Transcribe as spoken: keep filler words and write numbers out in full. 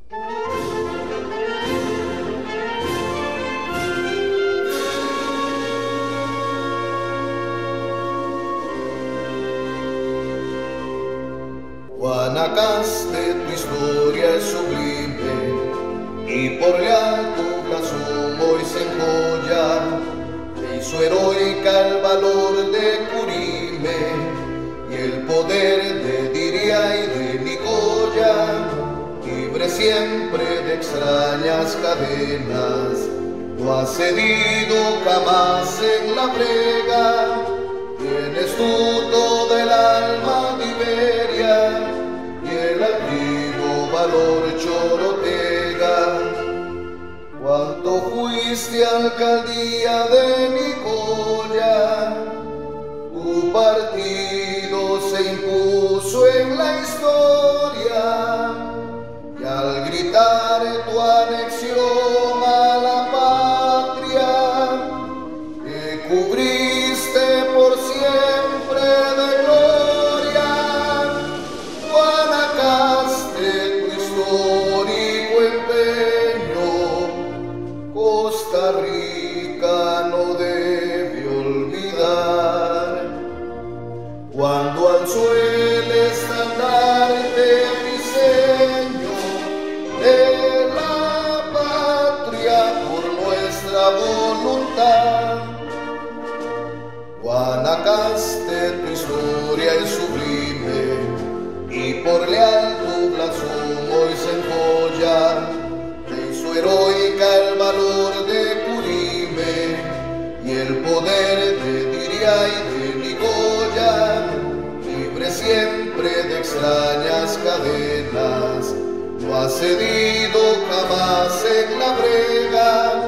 Guanacaste, tu historia es sublime, y por leal tu blasón hoy se enjolla. Te hizo heroica el valor de Curime y el poder de Diria y de Nicoya. Libre siempre de extrañas cadenas, no has cedido jamás en la brega. Tienes tú todo el alma de Iberia y el altivo valor chorotega. Cuando fuiste alcaldía de Nicoya, tu partido se impuso en la historia, y al gritar tu anexión a la patria, te cubriste por siempre de gloria. Guanacaste, tu histórico empeño, Costa Rica no debe olvidar. Cuando alzó el estandarte diseño de la patria por nuestra voluntad. Guanacaste, tu historia es sublime, y por leal tu blasón hoy se enjolla. Te hizo heroica el valor de Curime y el poder de Diria y de Nicoya. Libre siempre de extrañas cadenas, no has cedido jamás en la brega.